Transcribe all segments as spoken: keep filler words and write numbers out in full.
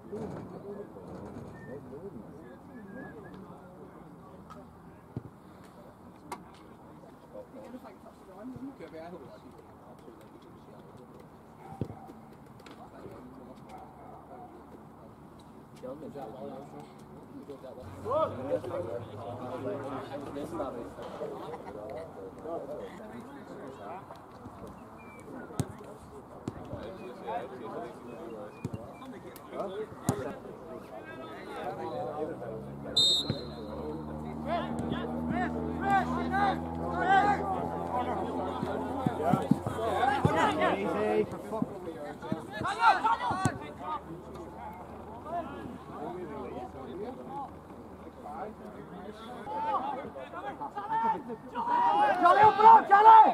Charlie, open up, Charlie!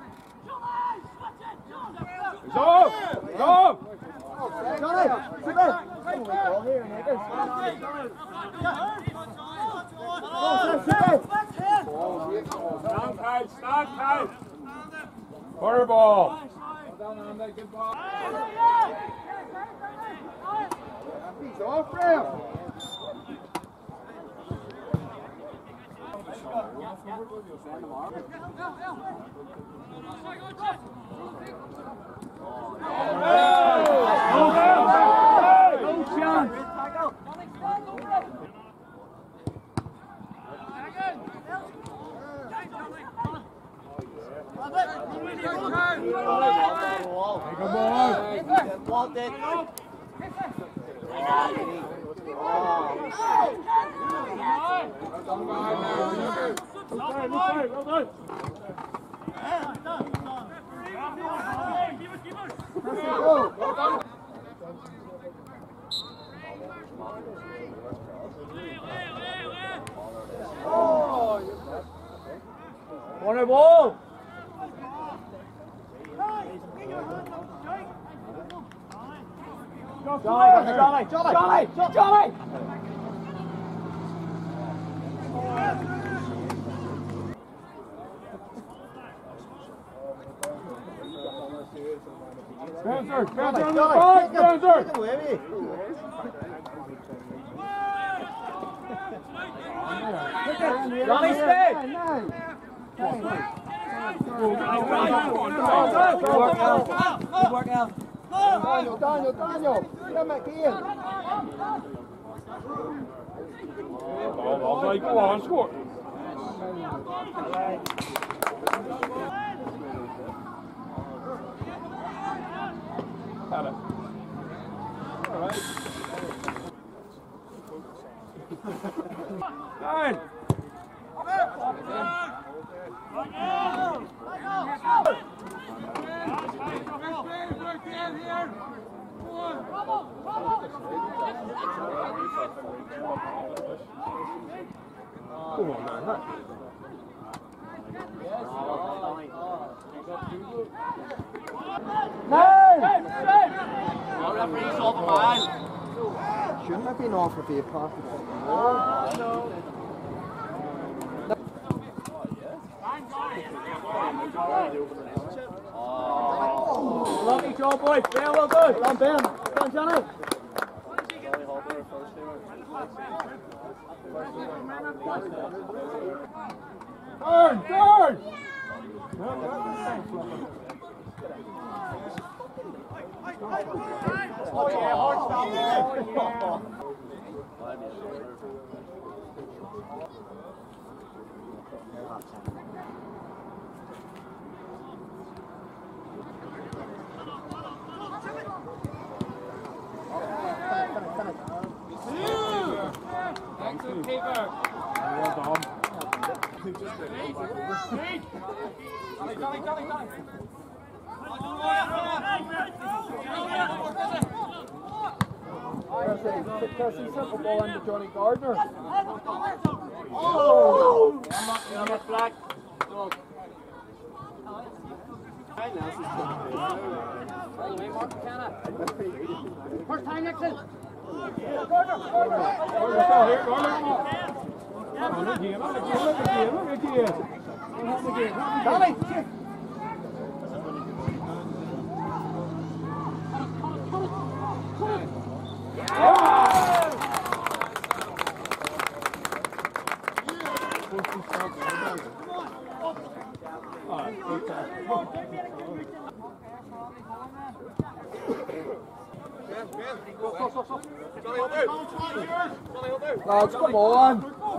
Go! Go! Charlie, sit there! Stand tight, stand tight! Corner ball! Good ball! He's off rail! Corner ball! Charlie, Charlie, Charlie, Charlie, Charlie! Spencer, Spencer on the ball, Spencer! Johnny, stay! Good work, Al. Good work, Al. Daniel, Daniel, Daniel! Come back in! Ball, ball, play, go on, score! Had it. All right. Nine. Come on, man. Huh? Shouldn't have been off if he had passed it. Lucky job, boys. Ben, well done. Well done, Ben. Well done, Johnny. Turn, turn! Oh, yeah, hard stop there. Excellent keeper. Well done. Pressing simple ball into Johnny Gardner. Oh! I'm not going to get flag. First time, Nixon. Oh! Lads, come on.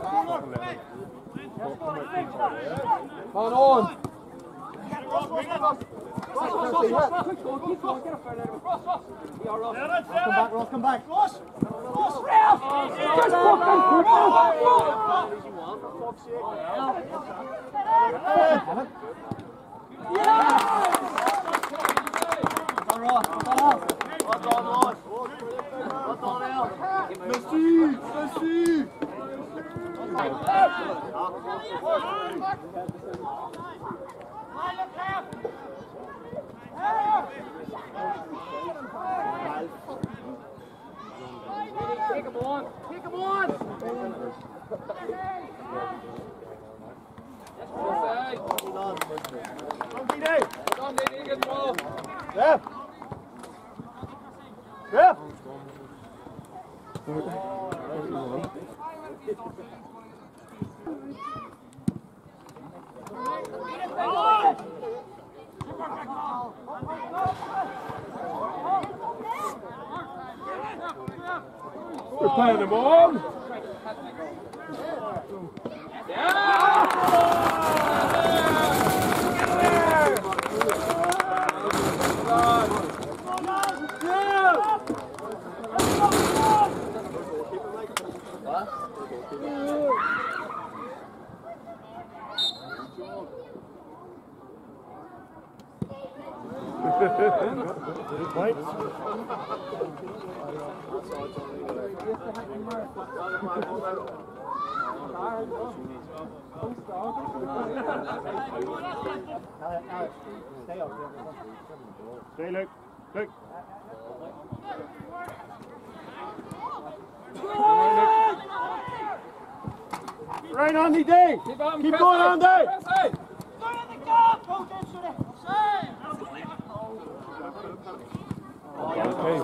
Man on. Ross, come back, Ross. Ross, just fucking Merci, merci. Take him on! Take him on! Yeah. Yeah. We're playing them on. Stay, Luke. Luke. Right on the day. Keep, on, Keep going on day. Okay.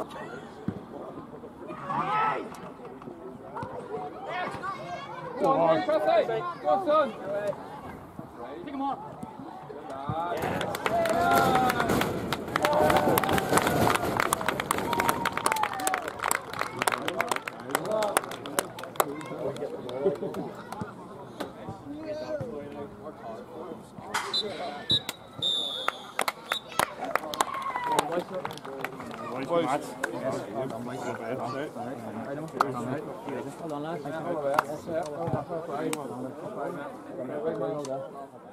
Go on, press eight. Go on, son. Pick him on. Hold on, lads.